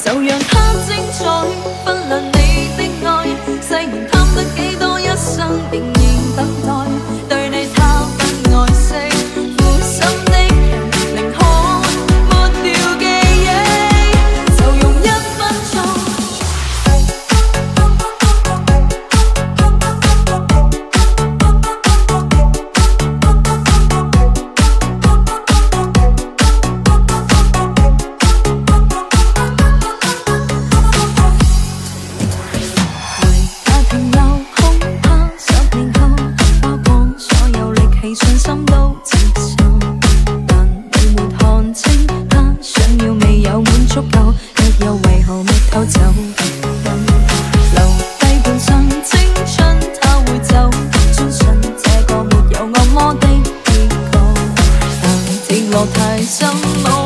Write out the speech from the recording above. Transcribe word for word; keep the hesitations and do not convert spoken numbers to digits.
就讓它精彩。忽略你的愛，誓言貪得幾多，一生仍然等待。對你他不愛惜，負心的人寧可抹掉記憶，就用一分鐘。 信心都接受，但你沒看清他想要未有滿足夠，亦又為何未偷走不分？留低半生青春，他會走，相信這個沒有惡魔的結局，但跌落太深。